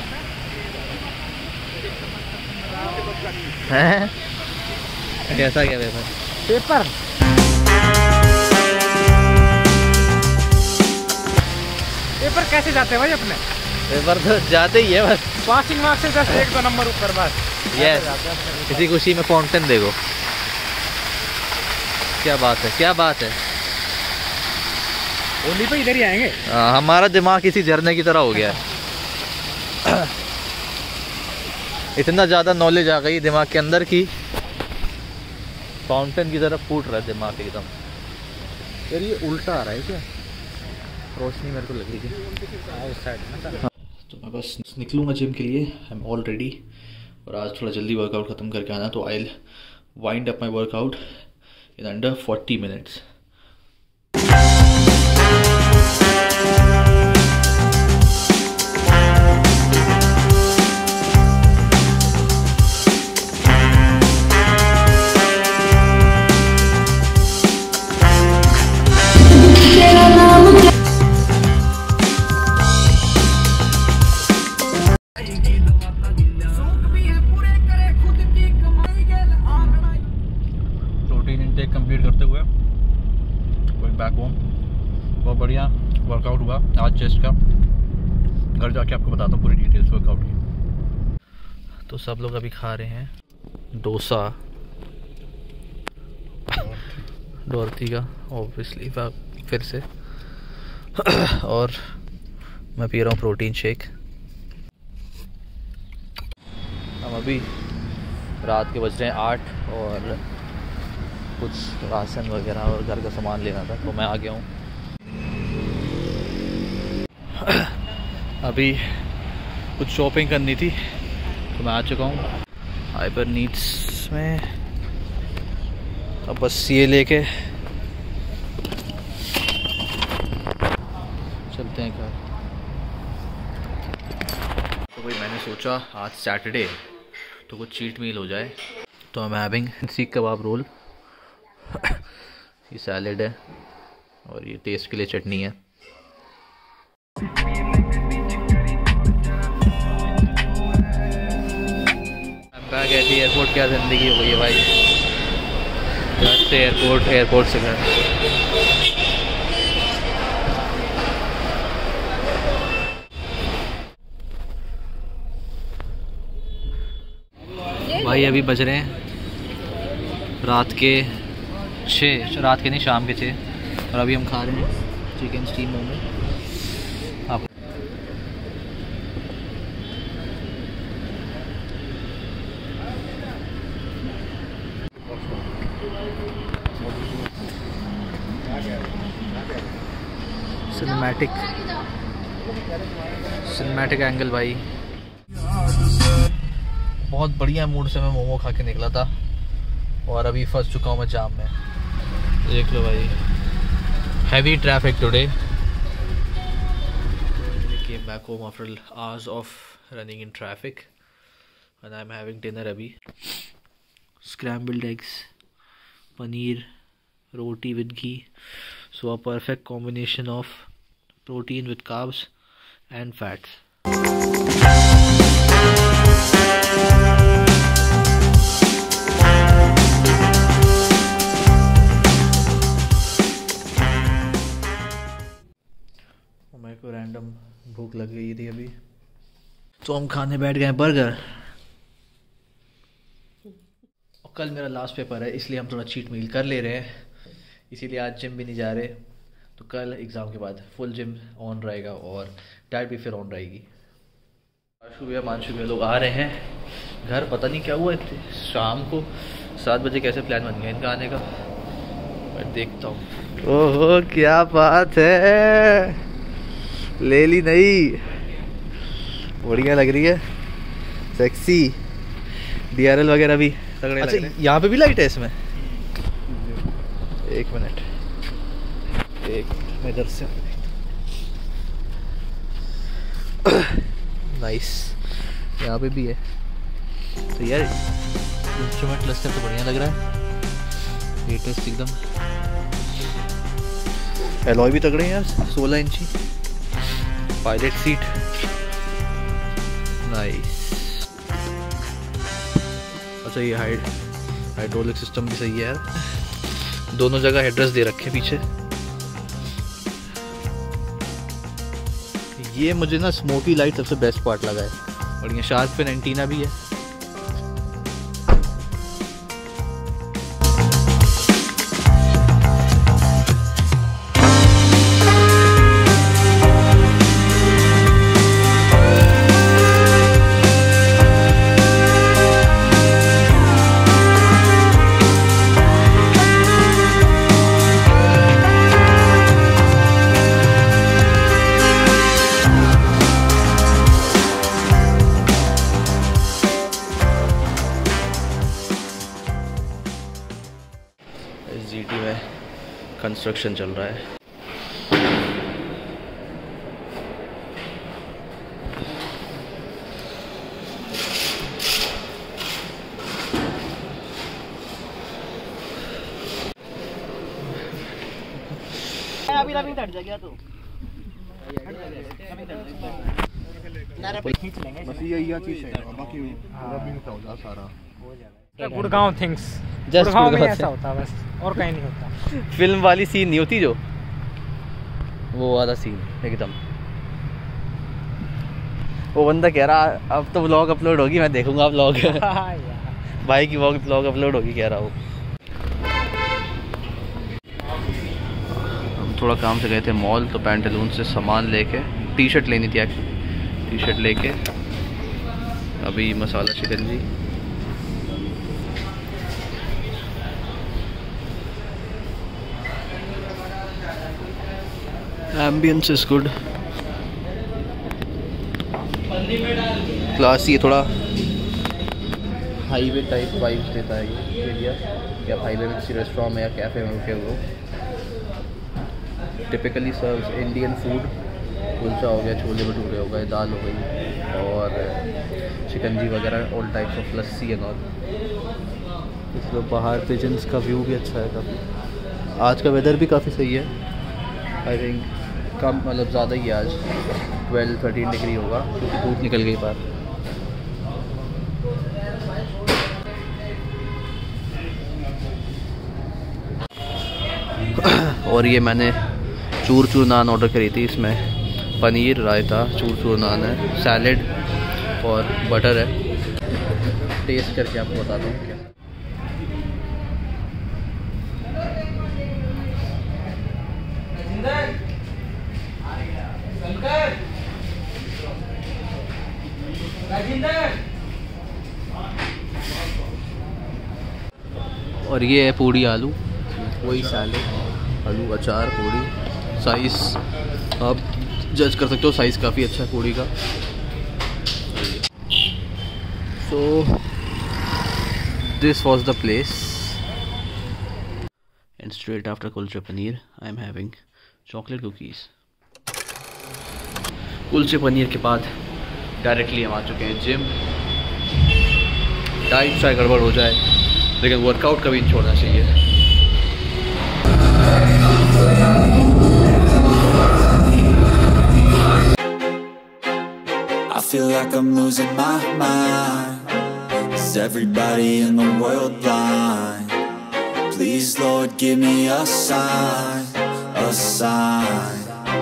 हैं? कैसा क्या पेपर? पेपर पेपर कैसे जाते हैं भाई अपने? पेपर तो जाते ही है बस। पासिंग मार्क्स से जस्ट 1-2 नंबर ऊपर बस। यस, इसी खुशी में फाउंटेन देखो। क्या बात है, क्या बात है। होली पे इधर ही आएंगे। हमारा दिमाग किसी झरने की तरह हो गया है। इतना ज़्यादा नॉलेज आ गई दिमाग के अंदर की फाउंटेन की तरफ फूट रहा है दिमाग एकदम। यार ये उल्टा आ रहा है क्या? रोशनी मेरे को लग रही थी। तो मैं बस निकलूँगा जिम के लिए। I am all ready. और आज थोड़ा जल्दी वर्कआउट ख़त्म करके आना, तो I will wind up my workout in under 40 minutes. Complete करते हुए गोइंग बैक होम। बहुत बढ़िया वर्कआउट हुआ आज चेस्ट का। घर जाके आपको बताता हूँ पूरी डिटेल्स वर्कआउट की। तो सब लोग अभी खा रहे हैं डोसा डॉर्थी का ऑब्वियसली फिर से। और मैं पी रहा हूँ प्रोटीन शेक। हम अभी रात के बज रहे हैं 8 और कुछ राशन वगैरह और घर का सामान लेना था, तो मैं आ गया हूँ। अभी कुछ शॉपिंग करनी थी तो मैं आ चुका हूँ हाइपर नीड्स में। अब बस ये लेके चलते हैं घर। तो भाई मैंने सोचा आज सैटरडे तो कुछ चीट मील हो जाए, तो आई एम हैविंग सीख कबाब रोल। ये सैलेड है और ये टेस्ट के लिए चटनी है। बैग ऐसी एयरपोर्ट क्या ज़िंदगी हो गई है भाई। घर से एयरपोर्ट, एयरपोर्ट से घर। भाई अभी बज रहे हैं रात के 6, रात के नहीं शाम के 6, और अभी हम खा रहे हैं चिकन स्टीम मोमो। आप सिनेमैटिक एंगल भाई। बहुत बढ़िया मूड से मैं मोमो खा के निकला था और अभी फंस चुका हूँ मैं जाम में। देख लो भाई, heavy traffic today. Came back home after hours of running in traffic and I'm having dinner अभी। Scrambled eggs, paneer, roti with ghee, so a perfect combination of protein with carbs and fats। मेरे को random भूख लग गई थी अभी, तो हम खाने बैठ गए बर्गर। और कल मेरा लास्ट पेपर है इसलिए हम थोड़ा चीट मील कर ले रहे हैं, इसीलिए आज जिम भी नहीं जा रहे। तो कल एग्ज़ाम के बाद फुल जिम ऑन रहेगा और डाइट भी फिर ऑन रहेगी। मानशु भैया लोग आ रहे हैं घर। पता नहीं क्या हुआ शाम को 7 बजे कैसे प्लान बन गया इनका आने का, मैं देखता हूँ। ओहो क्या बात है, ले ली नहीं, बढ़िया लग रही है, सेक्सी। DRL वगैरह भी तगड़े लग रहे हैं। यहाँ पे भी लाइट है इसमें। एक मिनट मैं इधर से। नाइस, यहाँ पे भी है। तो यार इंस्ट्रूमेंट क्लस्टर तो बढ़िया लग रहा है, लेटेस्ट एकदम। एलॉय भी तगड़े हैं यार, 16 इंची। Pilot seat nice. अच्छा ये हाइड्रोलिक सिस्टम भी सही है यार, दोनों जगह हेडरेस्ट दे रखे पीछे। ये मुझे ना स्मोकी लाइट सबसे बेस्ट पार्ट लगा है, और ये शार्क फिन एंटीना भी है। GT में कंस्ट्रक्शन चल रहा है। अभी तट गया तो खींच लेंगे बस यही चीज है, बाकी रबिंग तो हो जा सारा। गुड़गांव थिंग्स, जस्ट गुड़गांव में ऐसा होता है बस, और कहीं नहीं होता। फिल्म वाली सीन नहीं होती जो, वो वाला सीन एकदम। वो बंदा कह रहा अब तो व्लॉग अपलोड होगी, मैं देखूंगा व्लॉग। भाई की व्लॉग अपलोड होगी कह रहा वो। हम थोड़ा काम से गए थे मॉल, तो पैंटालून से सामान लेके टी शर्ट लेनी थी, टी शर्ट लेके अभी मसाला शिकंजी। एम्बियंस इज गुड, क्लासी, थोड़ा हाईवे टाइप वाइब्स देता है ये एरिया, कि आप हाईवे में किसी रेस्टोरेंट में या कैफ़े में रुके हुए। Typically serves Indian food, kulcha हो गया, छोले भटूरे हो गए, दाल हो गई और शिकंजी वगैरह, all types of lassi and all. इसलिए बाहर पिजन्स का व्यू भी अच्छा है काफ़ी। आज का वेदर भी काफ़ी सही है, आई थिंक कम मतलब ज़्यादा ही आज 12-13 डिग्री होगा, क्योंकि धूप निकल गई बाहर। और ये मैंने चूर चूर नान ऑर्डर करी थी, इसमें पनीर, रायता, चूर चूर नान है, सैलेड और बटर है। टेस्ट करके आपको बताता हूँ क्या। और ये है पूड़ी आलू, वही सैलेड, आलू, अचार, पूड़ी। साइज़ आप जज कर सकते हो, साइज़ काफ़ी अच्छा है पूड़ी का। So this was the place, and straight after kulche paneer I am having chocolate cookies. कुलचे पनीर के बाद डायरेक्टली हम आ चुके हैं जिम। डाइट चाहे गड़बड़ हो जाए, लेकिन वर्कआउट कभी नहीं छोड़ना चाहिए। I feel like I'm losing my mind. Is everybody in the world blind? Please, Lord, give me a sign, a sign.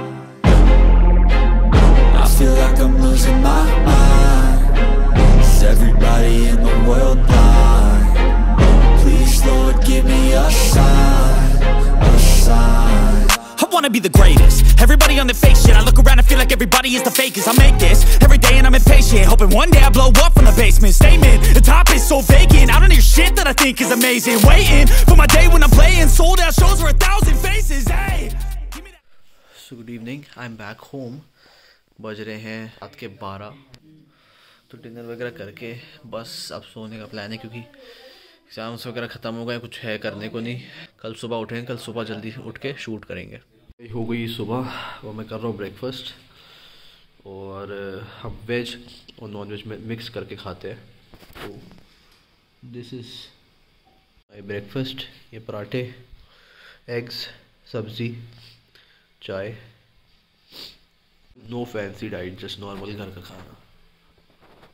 I feel like I'm losing my mind. Is everybody in the world blind? Please, Lord, give me a sign, a sign. I wanna be the greatest. Everybody on the fake shit. I look around and feel like everybody is the fakest. I make this every day and I'm impatient, hoping one day I blow up from the basement. Statement, the top is so vacant. I don't hear shit that I think is amazing. Waiting for my day when I'm playing sold out shows for 1,000 faces. Hey, give me that. So good evening, I'm back home. बज रहे हैं रात के 12। तो dinner वगैरह करके बस अब सोने का प्लान है, क्योंकि एग्ज़ाम्स वगैरह ख़त्म हो गए, कुछ है करने को नहीं। कल सुबह उठेंगे, कल सुबह जल्दी उठ के शूट करेंगे। हो गई सुबह, वो मैं कर रहा हूँ ब्रेकफास्ट, और हम वेज और नॉन वेज में मिक्स करके खाते हैं। तो दिस इज़ माई ब्रेकफास्ट। ये पराठे, एग्स, सब्ज़ी, चाय। No fancy diet, just normal घर का खाना।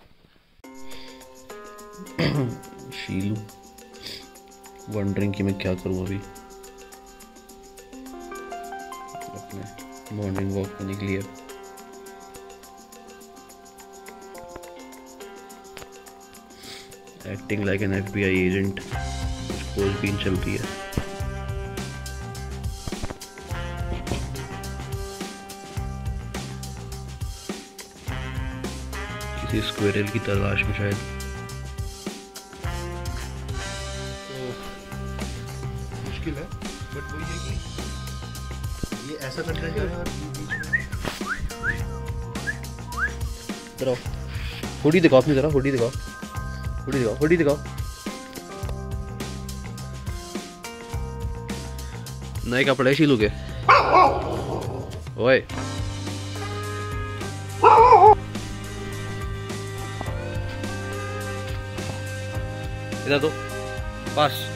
शीलू वंडरिंग कि मैं क्या करूं अभी। अपने मॉर्निंग वॉक पे निकली है। Acting like an FBI agent, खोजबीन चल रही है। किसी स्क्विरल की तलाश में शायद। मुश्किल है बट वही है कि ये ऐसा कंटेंट है और इधर आओ, हुडी दिखाओ अपनी, जरा हुडी दिखाओ, हुडी दिखाओ, हुडी दिखाओ। नए कपड़े शीलू के। ओए इधर तो पास।